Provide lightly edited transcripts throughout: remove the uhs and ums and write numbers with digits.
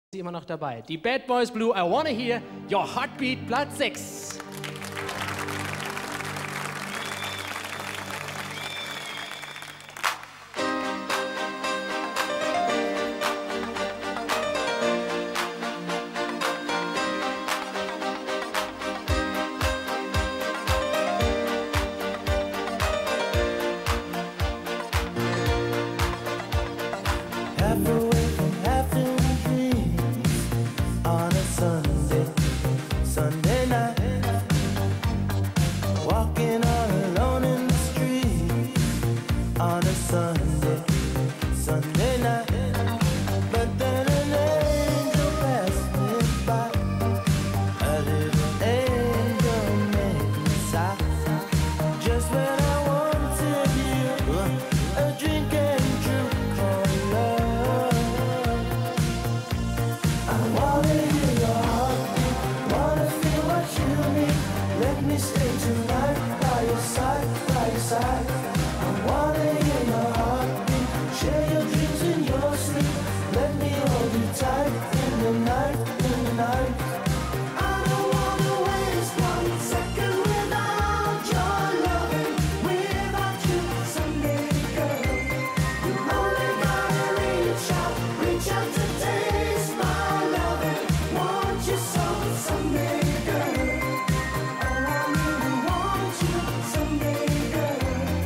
Sie immer noch dabei. Die Bad Boys Blue, I Wanna Hear Your Heartbeat, Platz 6. Sunday night, walking all alone in the street on a Sunday night. But then an angel passed me by, a little angel made me sigh. Just when I wanted you, a drink came true for love. I wanna hear your heartbeat, wanna feel what you need. Let me stay tonight by your side, by your side. I wanna hear your heartbeat, share your dreams in your sleep. Let me hold you tight in the night, in the night. I don't wanna waste 1 second without your loving, without you someday, girl. You only gotta reach out to taste my loving. Want you so someday, girl. Oh, I really want you someday, girl.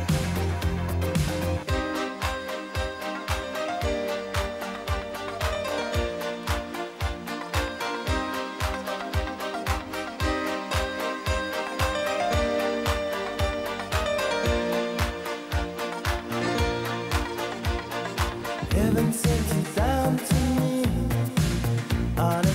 Heaven sent you down to me on a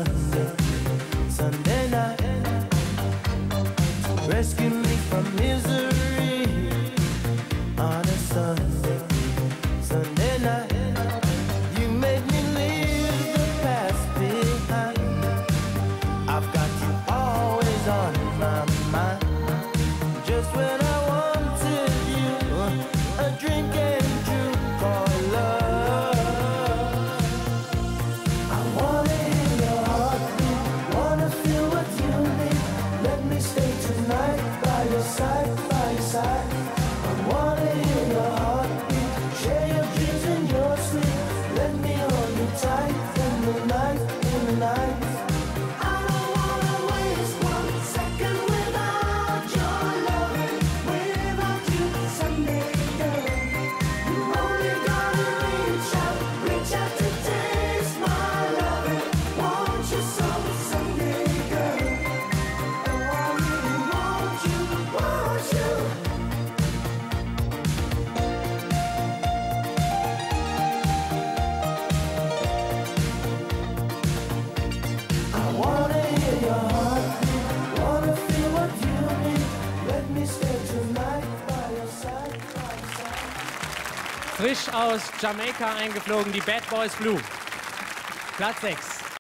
Sunday night, to rescue me from misery on a Sunday night. You made me leave the past behind. I've got you always on my mind. Just when I wanted you, a drink came true for love. I wanna hear your heartbeat, wanna feel what you need. Let me stay tonight by your side, by your side. I wanna hear your heartbeat, share your dreams in your sleep. Let me hold you tight in the night, in the night. I don't wanna waste 1 second without your loving, without you someday, girl. You only gotta reach out to taste my loving. Want you so someday, girl. Oh, I really want you, want you. I wanna hear your heartbeat, wanna feel what you need. Let me stay tonight by your side, by your side. Frisch aus Jamaika eingeflogen, die Bad Boys Blue. Platz 6.